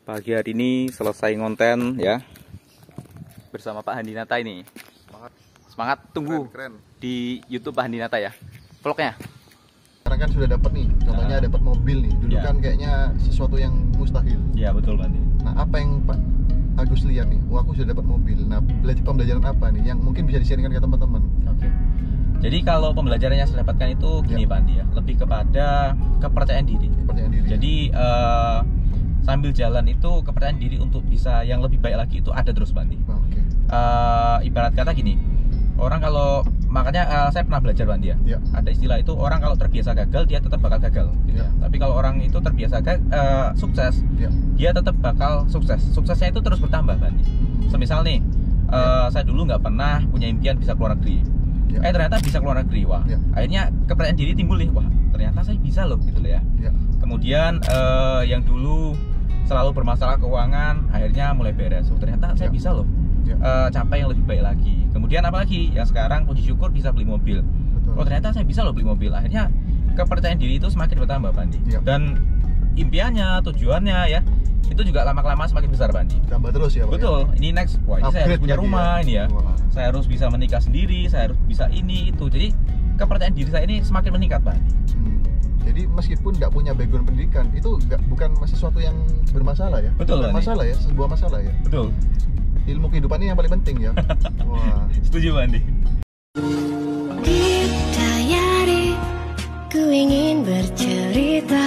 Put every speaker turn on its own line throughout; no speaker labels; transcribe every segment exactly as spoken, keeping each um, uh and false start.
Pagi hari ini selesai ngonten ya bersama Pak Handinata ini.
Semangat.
Semangat, tunggu
Keren, keren.
di YouTube Pak Handinata ya. Vlognya.
Sekarang kan sudah dapat nih, contohnya
Nah.
dapat mobil nih. Dulu
Ya.
kan kayaknya sesuatu yang mustahil.
Iya betul Pak Andi.
Nah, apa yang Pak Agus lihat nih? Wah, aku sudah dapat mobil. Nah, belajar pembelajaran apa nih yang mungkin bisa di-sharingkan ke teman-teman?
Oke. Jadi kalau pembelajaran yang saya dapatkan itu gini
Ya.
Pak Andi ya, lebih kepada kepercayaan diri.
Kepercayaan diri.
Jadi eh, sambil jalan itu kepercayaan diri untuk bisa yang lebih baik lagi itu ada terus Pak Andi.
Nah, oke.
Eh, ibarat kata gini, orang kalau makanya eh, saya pernah belajar Pak Andi ya.
Ya.
Ada istilah itu orang kalau terbiasa gagal dia tetap bakal gagal. Gitu
Ya.
ya. Tapi kalau orang itu terbiasa ga- eh, sukses,
Ya.
dia tetap bakal sukses. Suksesnya itu terus bertambah Pak Andi. Semisal nih, eh, saya dulu nggak pernah punya impian bisa keluar negeri.
Ya.
Eh ternyata bisa keluar negeri, wah.
Ya.
Akhirnya kepercayaan diri timbul nih, wah ternyata saya bisa loh gitu loh ya.
Ya.
Kemudian eh, yang dulu selalu bermasalah keuangan, akhirnya mulai beres. Oh ternyata saya
Ya.
bisa loh
Ya.
eh, capai yang lebih baik lagi. Kemudian apalagi yang sekarang puji syukur bisa beli mobil.
Betul.
Oh ternyata saya bisa loh beli mobil. Akhirnya kepercayaan diri itu semakin bertambah Pak Andi.
Ya.
Dan impiannya, tujuannya ya itu juga lama-kelamaan semakin besar Pak Andi.
Tambah terus ya, Pak.
Betul. Ini next, wah ini saya harus
Upgrade
punya
lagi
rumah
ya.
ini ya.
Wah.
Saya harus bisa menikah sendiri, saya harus bisa ini itu. Jadi kepercayaan diri saya ini semakin meningkat Pak Andi.
Hmm. Jadi meskipun nggak punya background pendidikan, itu nggak bukan sesuatu yang bermasalah ya.
Betul,
Bukan
Pak Andi.
masalah ya, sebuah masalah ya.
Betul.
Ilmu kehidupan ini yang paling penting ya. Wah.
Setuju Pak Andi.
Deep Diary, ku ingin bercerita.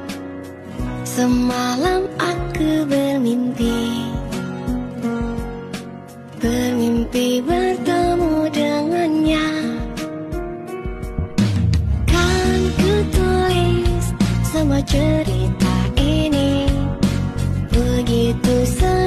Semalam aku bermimpi, bermimpi bertemu dengannya. Kan ku tulis semua cerita ini begitu saja.